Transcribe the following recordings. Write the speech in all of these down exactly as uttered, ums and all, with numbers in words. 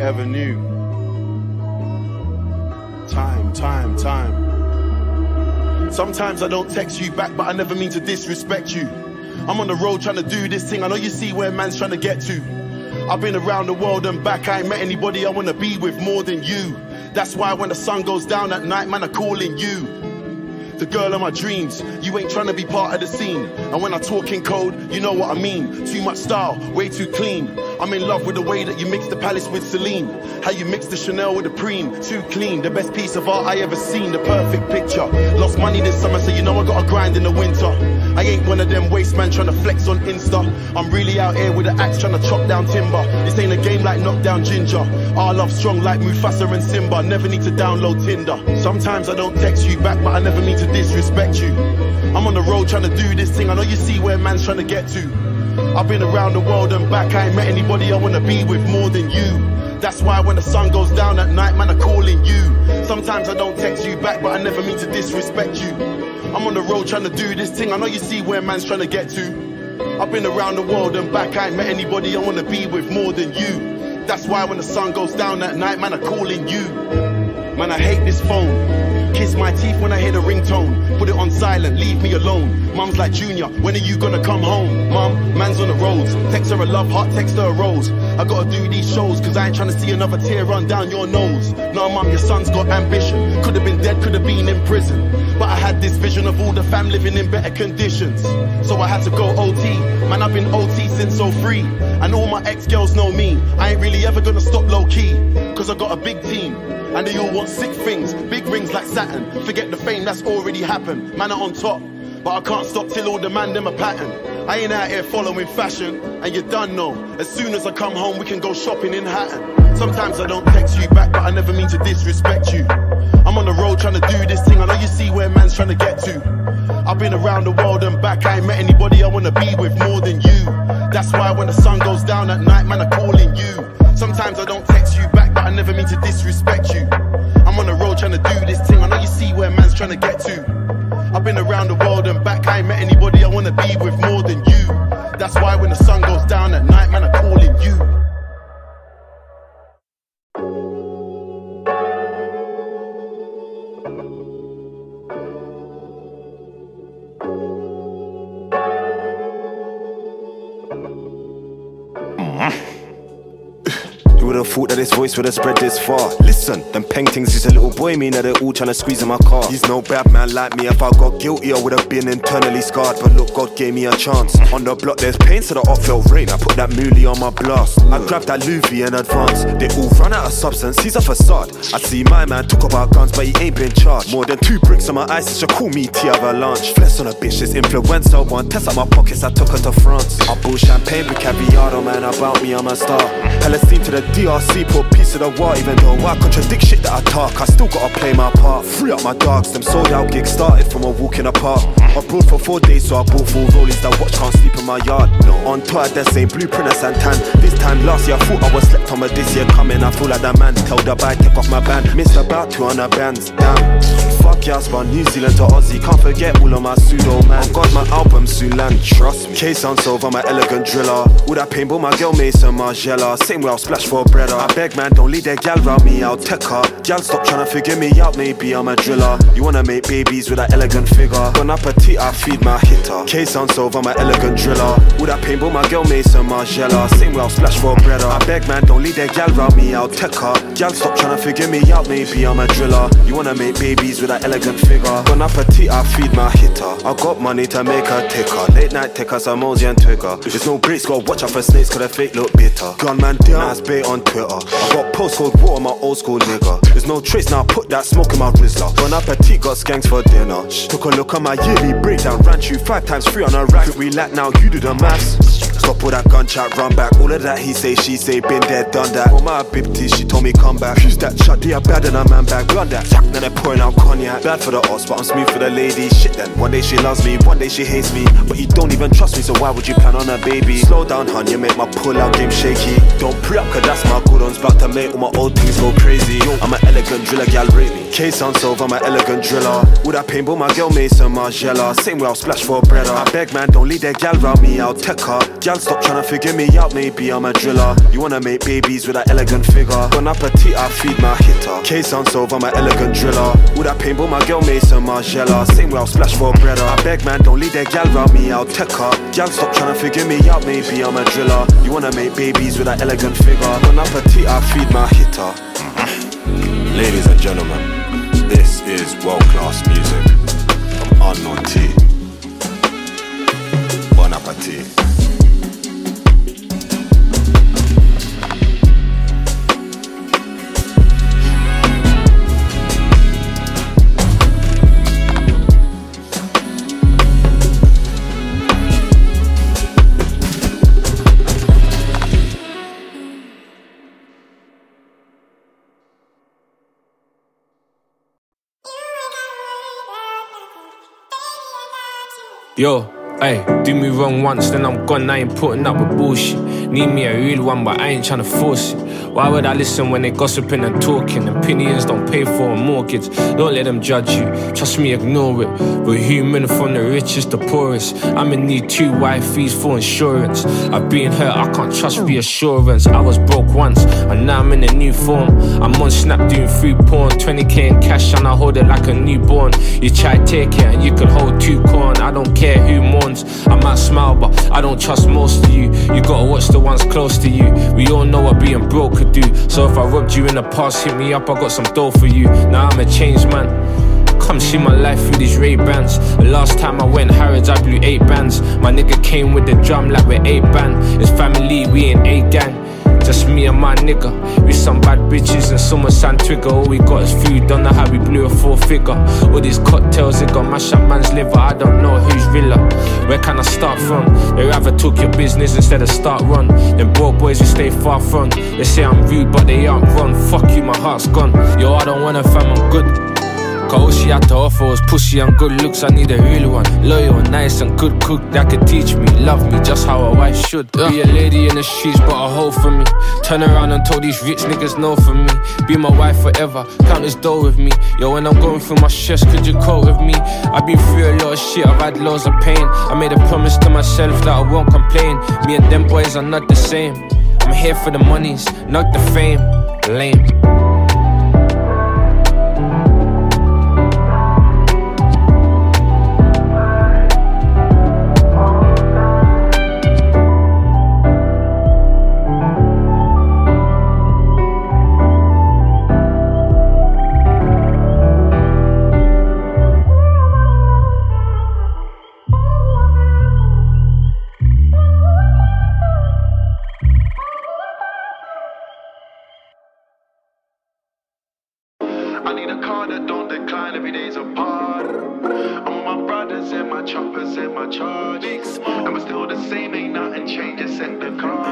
ever knew. Time, time, time. Sometimes I don't text you back, but I never mean to disrespect you. I'm on the road trying to do this thing, I know you see where man's trying to get to. I've been around the world and back, I ain't met anybody I wanna be with more than you. That's why when the sun goes down at night, man, I'm calling you. The girl of my dreams, you ain't trying to be part of the scene. And when I talk in code, you know what I mean. Too much style, way too clean. I'm in love with the way that you mix the Palace with Celine. How you mix the Chanel with the Preen. Too clean, the best piece of art I ever seen. The perfect picture. Lost money this summer, so you know I gotta grind in the winter. I ain't one of them waste man trying to flex on Insta. I'm really out here with an axe trying to chop down timber. This ain't a game like knockdown ginger. Our love strong like Mufasa and Simba. Never need to download Tinder. Sometimes I don't text you back, but I never mean to disrespect you. I'm on the road trying to do this thing, I know you see where man's trying to get to. I've been around the world and back, I ain't met anybody I wanna be with more than you. That's why when the sun goes down at night, man, I'm calling you. Sometimes I don't text you back, but I never mean to disrespect you. I'm on the road trying to do this thing, I know you see where man's trying to get to. I've been around the world and back, I ain't met anybody I wanna be with more than you. That's why when the sun goes down at night, man, I'm calling you. Man, I hate this phone. Kiss my teeth when I hear the ringtone. Put it on silent, leave me alone. Mum's like, Junior, when are you gonna come home? Mum, man's on the roads. Text her a love heart, text her a rose. I gotta do these shows, cause I ain't trying to see another tear run down your nose. No, mum, your son's got ambition. Could've been dead, could've been in prison. But I had this vision of all the fam living in better conditions. So I had to go O T. Man, I've been O T since oh three. And all my ex-girls know me. I ain't really ever gonna stop low-key, cause I got a big team. And they all want sick things, big rings like Saturn. Forget the fame that's already happened. Man are on top, but I can't stop till all the man them a pattern. I ain't out here following fashion, and you done know. As soon as I come home, we can go shopping in Hatton. Sometimes I don't text you back, but I never mean to disrespect you. I'm on the road trying to do this thing, I know you see where man's trying to get to. I've been around the world and back, I ain't met anybody I wanna be with more than you. That's why when the sun goes down at night, man, I'm calling you. Sometimes I don't text you back, but I never mean to disrespect you. I'm on the road trying to do this thing, I know you see where man's trying to get to. I've been around the world and back, I ain't met anybody I wanna be with more than you. That's why when the sun goes down at night, man, I'm calling you. You would've thought that this voice would've spread this far. Listen, them paintings is a little boy me, now they're all trying to squeeze in my car. He's no bad man like me, if I got guilty I would've been internally scarred. But look, God gave me a chance. On the block there's pain, so the op felt rain. I put that moolie on my blast. I grabbed that Luffy in advance. They all run out of substance, he's a facade. I see my man talk about guns, but he ain't been charged. More than two bricks on my ice, should call me T Avalanche. Flex on a bitch, this influencer one. Test out my pockets, I took her to France. I bought champagne with caviar, oh man, about me, I'm a star. Palestine to the D R C, put piece of the war. Even though I contradict shit that I talk, I still gotta play my part. Free up my dogs, them sold out gigs started from a walk in a park. Abroad for four days, so I bought four rollies. That watch can't sleep in my yard. No, on tour, that's same blueprint as Santan. This time last year, I thought I was slept on, but this year coming, I feel like that man. Tell the bike, take off my band. Missed about two hundred bands, damn. Fuck yeah, I spun New Zealand to Aussie. Can't forget all of my pseudo man. On God, my album soon land, trust me. K-Sound over my elegant driller. All that pain, but my girl Mason Margiela. Same way I'll splash for bread. I beg man, don't leave that gal round me, I'll tech her. Gal stop trying to figure me out, maybe I'm a driller. You wanna make babies with that elegant figure. Bon appetit, I feed my hitter. K-Sound over my elegant driller. All that pain, but my girl Mason Margiela. Same way I'll splash for bread. I beg man, don't leave that gal round me, I'll tech her. Gal stop trying to figure me out, maybe I'm a driller. You wanna make babies with that elegant figure. Bon appetit, I feed my hitter. I got money to make her ticker. Late night tickers, I'm Mosey and Twigger. There's no breaks, gotta watch out for snakes, cause the fake look bitter. Gunman down, nice bait on Twitter. I got postcode water, my old school nigga. There's no trace, now I put that smoke in my Rizzler. Bon appetit, got skanks for dinner. Shh. Took a look at my yearly breakdown. Ran you five times three on a rack. Think we lack now, you do the maths. Stop all that gun chat, run back. All of that he say, she say, been there, done that. For my bibty, she told me come back. Fuse that shot, they are bad than a man bag. Run that, sack, then they're pouring out cognac. Bad for the odds, but I'm smooth for the ladies. Shit then, one day she loves me, one day she hates me. But you don't even trust me, so why would you plan on a baby? Slow down, hun, you make my pull-out game shaky. Don't pre-up, cause that's my good ones. About to make all my old things go crazy. Yo, I'm an elegant driller, gal rate me. K-Sound over, I'm an elegant driller. All that pain, but my girl Mason Margiela. Same way I'll splash for bread. I beg man, don't leave that gal round me, I'll tech her. Gal Gal, stop trying to figure me out, maybe I'm a driller. You wanna make babies with that elegant figure. Bon appetit, I feed my hitter. K-Sound over my elegant driller. All that paintball, my girl Mason Margiela. Same way I'll splash for bread. I beg man, don't leave that gal round me, I'll tech her. Gal, stop trying to figure me out, maybe I'm a driller. You wanna make babies with that elegant figure. Bon appetit, I feed my hitter. Ladies and gentlemen, this is world-class music from Unknown T. Bon appetit. Yo, hey, do me wrong once, then I'm gone, I ain't putting up with bullshit. Need me a real one, but I ain't tryna force it. Why would I listen when they gossiping and talking? Opinions don't pay for a mortgage. Don't let them judge you, trust me, ignore it. We're human from the richest to poorest. I'm in need two wifeys for insurance. I've been hurt, I can't trust reassurance. I was broke once, and now I'm in a new form. I'm on Snap doing free porn, twenty K in cash and I hold it like a newborn. You try take it and you could hold two corn. I don't care who mourns, I might smile but I don't trust most of you. You gotta watch the ones close to you. We all know what being broke could do. So if I robbed you in the past, hit me up, I got some dough for you. Now I'm a changed man. Come see my life through these Ray-Bans. The last time I went Harrods, I blew eight bands. My nigga came with the drum like we're eight band. It's family, we ain't eight gang. Just me and my nigga. We some bad bitches and some sand trigger. All we got is food, don't know how we blew a four figure. All these cocktails, it got mash up man's liver. I don't know who's realer. Where can I start from? They rather talk your business instead of start run. Them broke boys we stay far from. They say I'm rude but they aren't wrong. Fuck you, my heart's gone. Yo, I don't want a fam, I'm good. Cause all she had to offer was pussy and good looks. I need a real one, loyal, nice and good cook that could teach me, love me just how a wife should. Yeah. Be a lady in the streets but a hoe for me. Turn around and told these rich niggas no for me. Be my wife forever, count this dough with me. Yo, when I'm going through my stress, could you cope with me? I've been through a lot of shit, I've had loads of pain. I made a promise to myself that I won't complain. Me and them boys are not the same. I'm here for the monies, not the fame. Lame. I need a car that don't decline every day's apart. I'm with my brothers and my choppers and my charges. And we're still the same, ain't nothing changed, just set the car.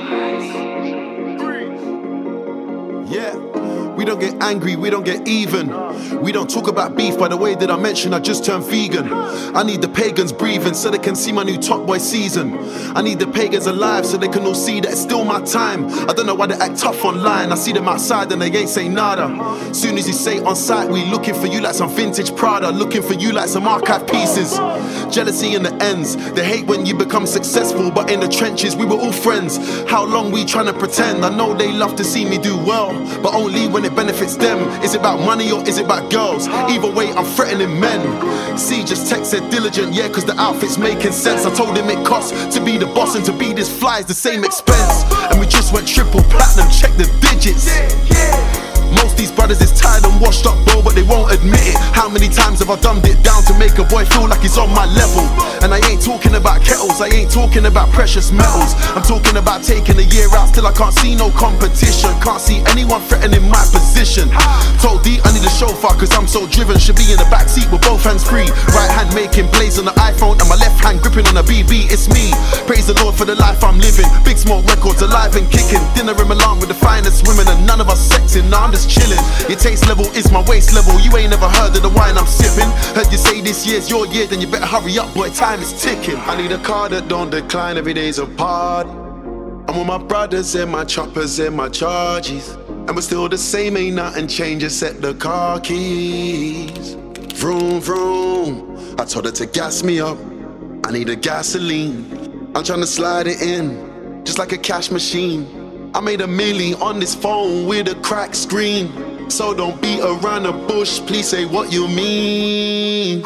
Yeah, we don't get angry, we don't get even. We don't talk about beef by the way that I mentioned I just turned vegan. I need the pagans breathing so they can see my new Top Boy season. I need the pagans alive so they can all see that it's still my time. I don't know why they act tough online. I see them outside and they ain't say nada. Soon as you say on site, we looking for you like some vintage Prada. Looking for you like some archive pieces. Jealousy in the ends. They hate when you become successful, but in the trenches we were all friends. How long we trying to pretend? I know they love to see me do well, but only when it benefits them. Is it about money or is it about girls? Either way, I'm threatening men. See, just text said diligent, yeah, cause the outfit's making sense. I told him it costs to be the boss and to be this fly is the same expense. And we just went triple platinum, check the digits. Most these brothers is tired and washed up, bro, but they won't admit it. How many times have I dumbed it down to make a boy feel like he's on my level? And I ain't talking about kettles, I ain't talking about precious metals. I'm talking about taking a year out, still I can't see no competition. Can't see anyone threatening my position. Told D I need a chauffeur cause I'm so driven. Should be in the backseat with both hands free. Right hand making plays on the iPhone and my left hand gripping on a B B, it's me. Praise the Lord for the life I'm living. Big Smoke Records alive and kicking. Dinner in Milan with the finest women and none of us sexing. Nah, I'm just chilling. Your taste level is my waist level. You ain't never heard of the wine I'm sipping. Heard you say this year's your year, then you better hurry up, boy, time is ticking. I need a car that don't decline every day's apart. I'm with my brothers and my choppers and my charges. And we're still the same, ain't nothing changed, just set the car keys. Vroom, vroom. I told her to gas me up. I need a gasoline. I'm trying to slide it in, just like a cash machine. I made a million on this phone with a cracked screen. So don't beat around the bush, please say what you mean.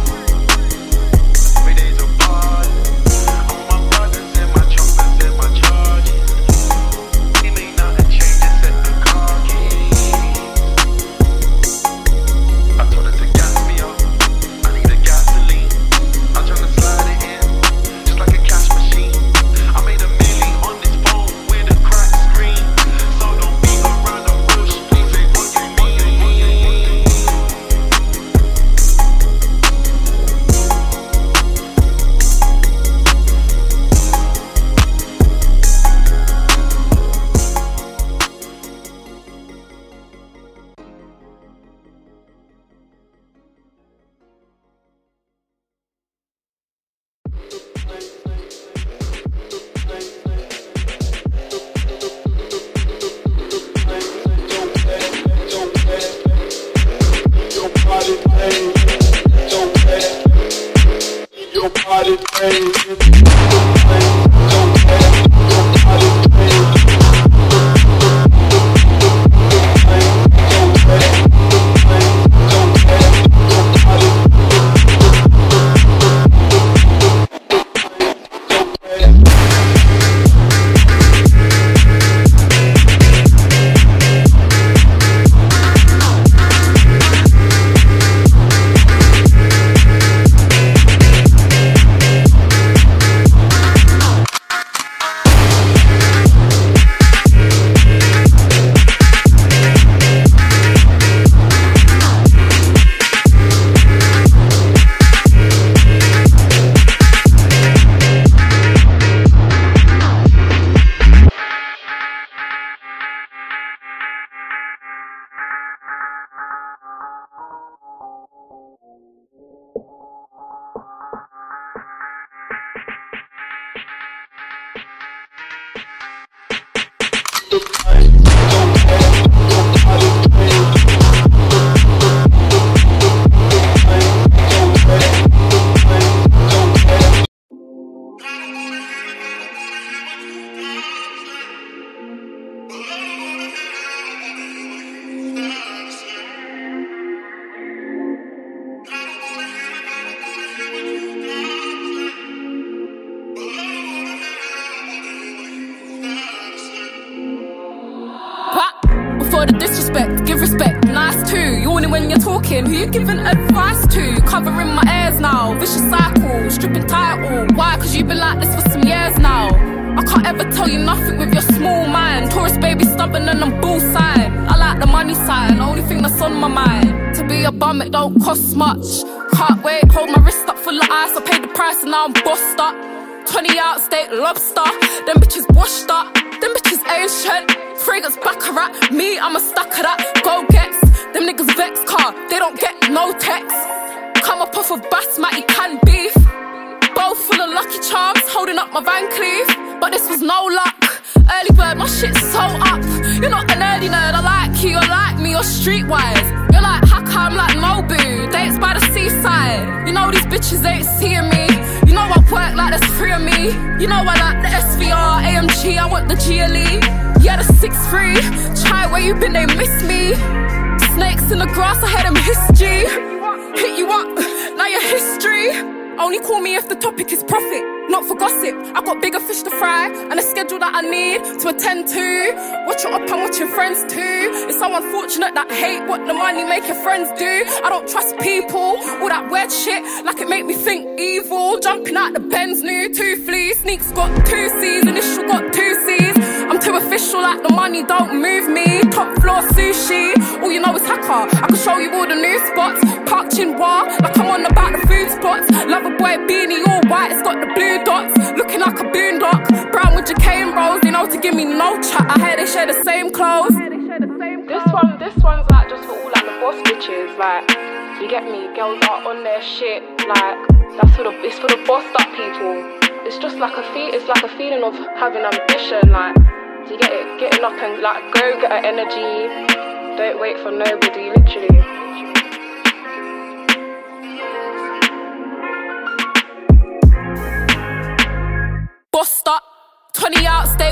Who you giving advice to? Covering my ears now, vicious cycle, stripping title. Why? Cause you've been like this for some years now. I can't ever tell you nothing with your small mind. Taurus baby stubborn and I'm bullseye. I like the money side, the only thing that's on my mind. To be a bum it don't cost much. Can't wait, hold my wrist up full of ice. I paid the price and now I'm bossed up. twenty out steak lobster, them bitches washed up. Them bitches ancient, fragrance baccarat. Me, I'm a stack of that, go gets. Them niggas vex car, they don't get no text. Come up off of basmati canned beef. Bowl full of Lucky Charms, holding up my Van Cleef. But this was no luck. Early bird, my shit's so up. You're not an early nerd, I like you, you're like me, you're streetwise. You're like Haka, I'm like Nobu, dates by the seaside. You know these bitches ain't seeing me. You know I work like there's three of me. You know I like the S V R, A M G, I want the G L E. Yeah, the six three, try where you been, they miss me. Snakes in the grass, I had them history. Hit you up, now your history. Only call me if the topic is profit, not for gossip. I got bigger fish to fry and a schedule that I need to attend to. Watch it up and watch your friends too. It's so unfortunate that hate what the money make your friends do. I don't trust people, all that weird shit, like it make me think evil. Jumping out the Benz, new two fleas. Sneaks got two C's, initial got two C's. I'm too official, like the money don't move me. Top floor sushi, all you know is Haka. I can show you all the new spots. Park Chinwa, like I'm on about the food spots. Love a boy beanie, all white, it's got the blue dots. Looking like a boondock. Brown with your cane rolls, you know to give me no chat. I hear they share the same clothes. This one, this one's like just for all like the boss bitches. Like, you get me? Girls are on their shit. Like, that's for the, it's for the bossed up people. It's just like a feel, it's like a feeling of having ambition. Like, do you get it? Getting up and like go get her energy. Don't wait for nobody, literally.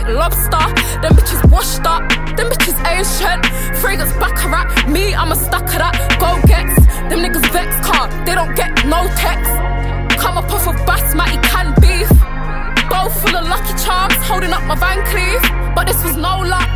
white lobster. Them bitches washed up, them bitches ancient. Fragrance baccarat, me, I'm a stack of that. Go gets, them niggas vex car, they don't get no text. Come up off of basmati canned beef. Bowl full of Lucky Charms, holding up my Van Cleef. But this was no luck,